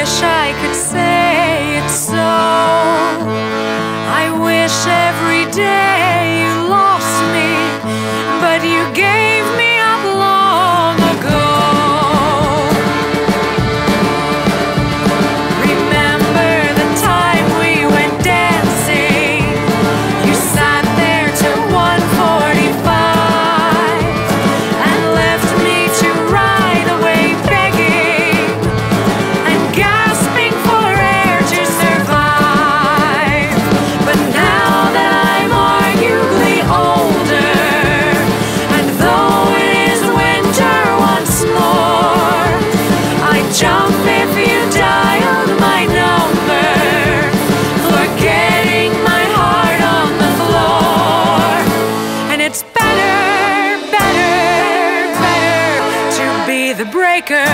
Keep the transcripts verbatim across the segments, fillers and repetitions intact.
wish I could say it so. I wish every day you lost me, but you gave me up long ago. Remember the time we went dancing? You sat there till one forty-five and left me to ride away begging and gasping for air to survive. But now that I'm arguably older, and though it is winter once more, I jump if you dialed my number, forgetting my heart on the floor. And it's better, better, better to be the breaker.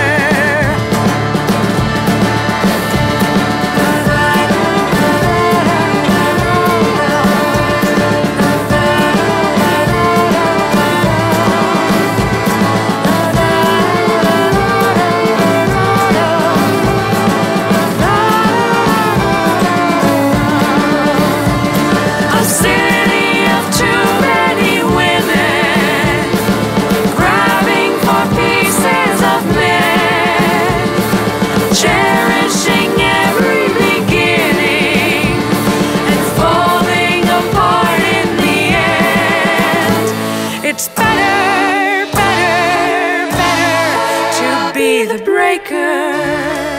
A city of too many women, grabbing for pieces of men, cherishing every beginning and falling apart in the end. It's better, better, better to be the breaker.